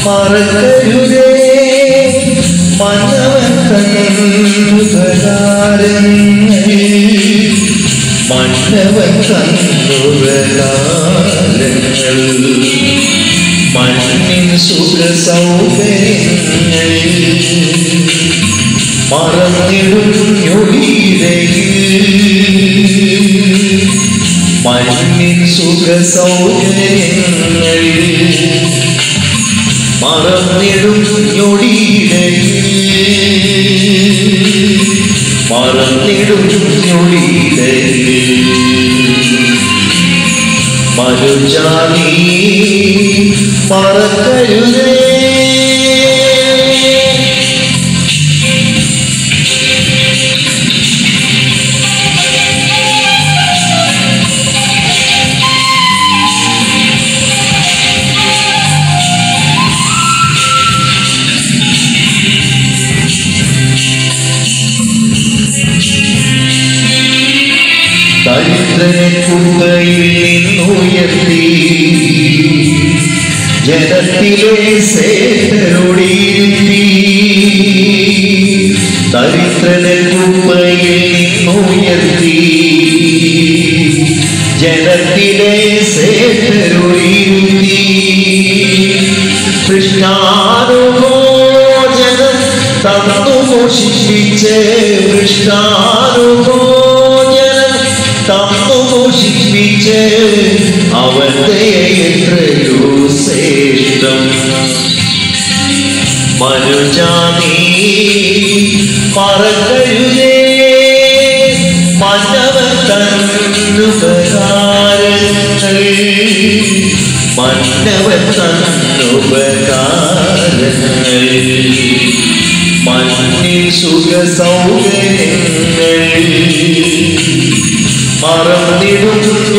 മറക്കരുതേ മന്നവൻ തന്നുപകാരങ്ങൾ മന്നവൻ തന്നുപകാരങ്ങൾ മണ്ണിൻ സുഖ സൗകര്യങ്ങൾ മറന്നിടും ഞൊടിയിടയിൽ മണ്ണിൻ സുഖ സൗകര്യങ്ങൾ മറന്നിടും ഞൊടിയിടയിൽ മറന്നിടും ഞൊടിയിടയിൽ മനുജാനീ മറക്കരുതേ ദരിദ്രനെ കുത്തയിൽ നിന്നുയർത്തി ജനത്തിലെ സേവരോടിയിരുത്തി ദരിദ്രനെ കുത്തയിൽ നിന്നുയർത്തി ജനത്തിലെ സേവരോടിയിരുത്തി കൃഷ്ണാനുഭോജനം തന്നു പോഷിപ്പിച്ച് കൃഷ്ണാനുഭോജനം തന്നു പോഷിപ്പിച്ച് അവന്റെ എത്രയോ ശ്രേഷ്ഠം മനുജാനീ മറക്കരുതേ മന്നവൻ തന്നുപകാരങ്ങൾ മന്നവൻ തന്നുപകാരങ്ങൾ മണ്ണിൻ സുഖ സൗകര്യങ്ങൾ മറന്നിടും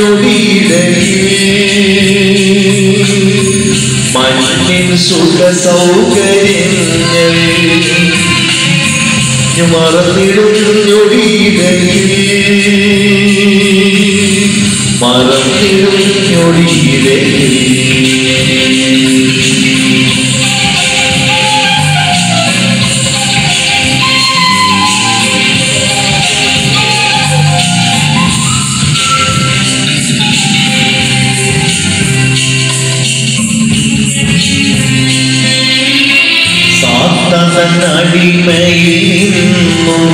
ഞൊടിയിടയിൽ മണ്ണിൻ സുഖ സൗകര്യങ്ങൾ മറന്നിടും ഞൊടിയിടയിൽ മറന്നിടും ഞൊടിയിടയിൽ അടിമയിൽ നിന്നും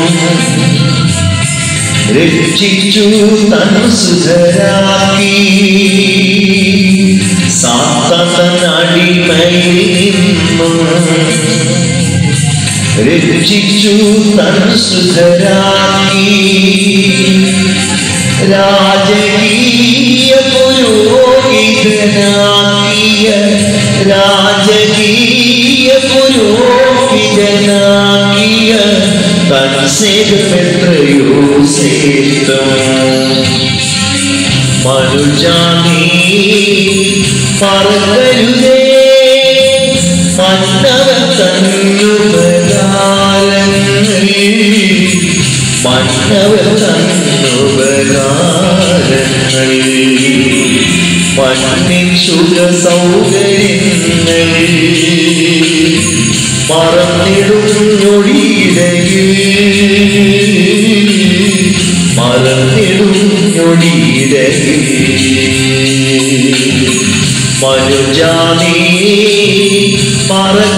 രക്ഷിച്ചു തൻ സുധരാക്കി സാത്താൻ അടിമയിൽ നിന്നും രക്ഷിച്ചു തൻ സുധരാക്കി രാജകീയ പുരോഹിതനാക്കിയ രാജകീയ പുരോഹിതനാക്കിയ തൻ സേവമെത്രയോ ശ്രേഷ്ഠം മനുജാനീ മറക്കരുതേ മന്നവൻ തന്നുപകാരങ്ങൾ മന്നവൻ തന്നുപകാരങ്ങൾ മണ്ണിൻ സുഖ സൗകര്യങ്ങൾ മറന്നിടും ഞൊടിയിടയിൽ മറന്നിടും ഞൊടിയിടയിൽ മനുജാനീ മറ